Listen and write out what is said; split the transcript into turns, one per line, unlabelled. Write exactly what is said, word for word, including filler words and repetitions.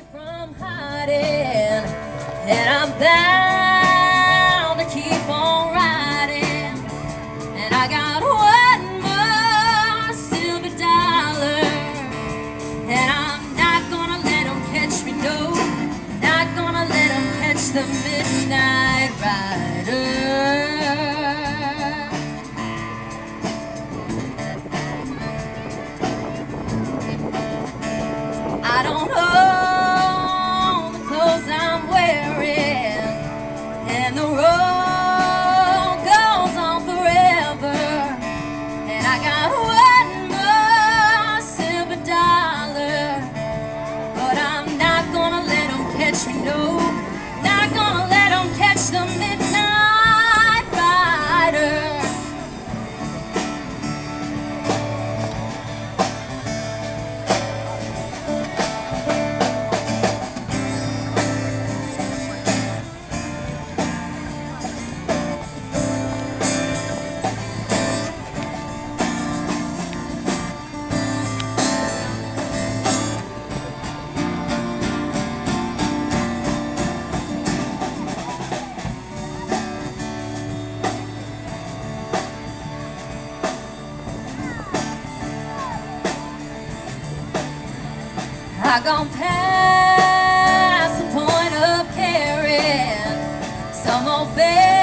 from hiding, and I'm bound to keep on riding. And I got one more silver dollar, and I'm not gonna let them catch me, no, not gonna let them catch the midnight rider. I don't own the clothes I'm wearing, and the road goes on forever. And I got one more silver dollar, but I'm not gonna let them catch me, no, not gonna let them catch the midnight rider. I gone past the point of caring. Some old baby